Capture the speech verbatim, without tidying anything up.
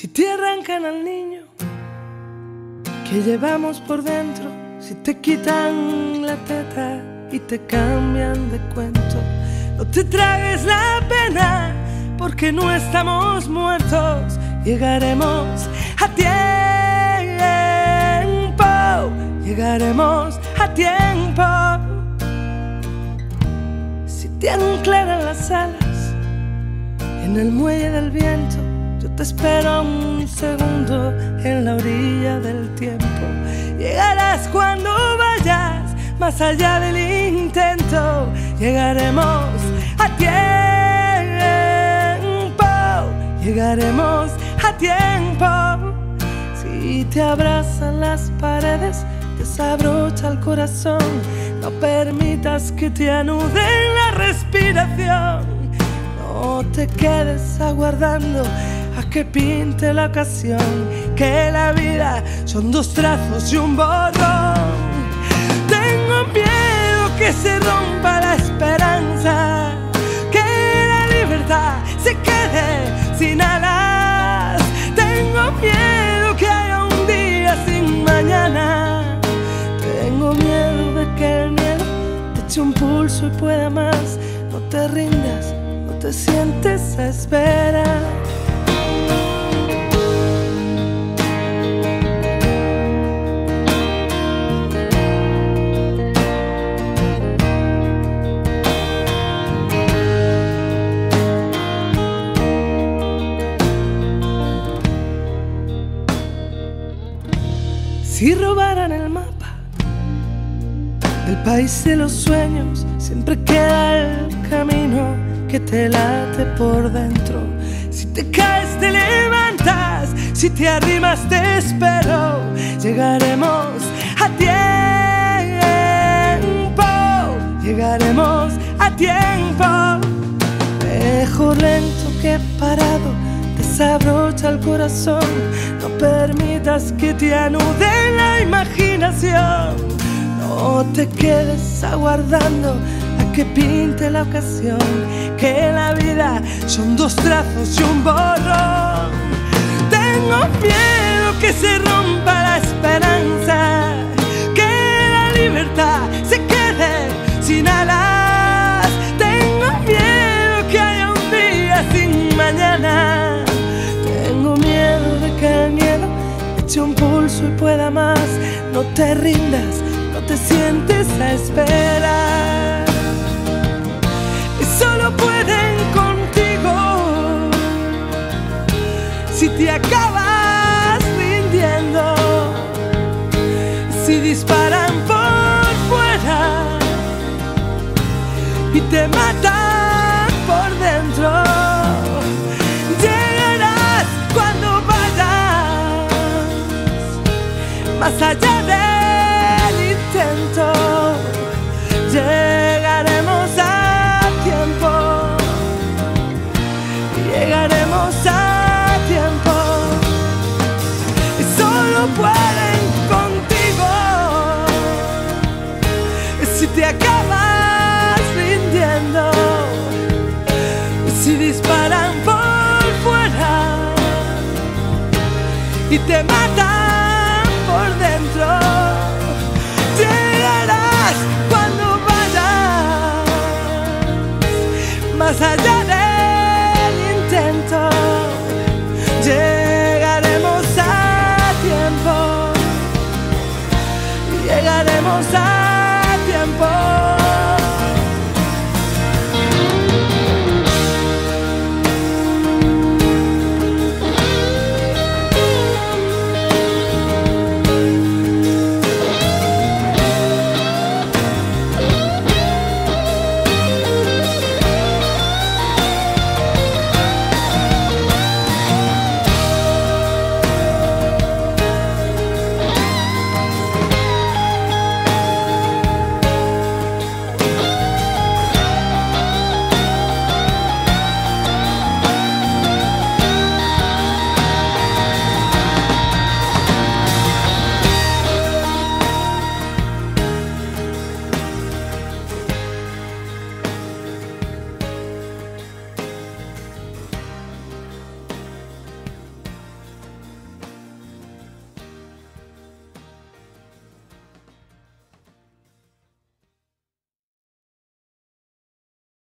Si te arrancan al niño que llevamos por dentro, si te quitan la teta y te cambian de cuento, no te tragues la pena porque no estamos muertos. Llegaremos a tiempo, llegaremos a tiempo. Si te anclaran las alas en el muelle del viento, yo te espero un segundo en la orilla del tiempo. Llegarás cuando vayas más allá del intento. Llegaremos a tiempo, llegaremos a tiempo. Si te abrazan las paredes, desabrocha el corazón. No permitas que te anuden la respiración. No te quedes aguardando a que pinte la ocasión, que la vida son dos trazos y un borrón. Tengo miedo que se rompa la esperanza, que la libertad se quede sin alas. Tengo miedo que haya un día sin mañana. Tengo miedo de que el miedo te eche un pulso y pueda más. No te rindas, no te sientes a esperar. Si robaran el mapa del país de los sueños, siempre queda el camino que te late por dentro. Si te caes te levantas, si te arrimas te espero. Llegaremos a tiempo, llegaremos a tiempo. Mejor lento que parado, desabrocha el corazón. No permitas que te anude la imaginación. No te quedes aguardando a que pinte la ocasión, que la vida son dos trazos y un borrón. Tengo miedo que se rompa la esperanza, que la libertad se quede sin alas. Tengo miedo que haya un día sin mañana. Tengo miedo de que el miedo eche un pulso y pueda más. No te rindas, no te sientes a esperar. Y solo pueden contigo si te acabas rindiendo. Si disparan por fuera y te matan por dentro. Más allá del intento, llegaremos a tiempo, llegaremos a tiempo. Y solo pueden contigo si te acabas rindiendo. Si disparan por fuera y te matan por dentro, llegarás cuando vayas más allá del intento. Llegaremos a tiempo, llegaremos a tiempo.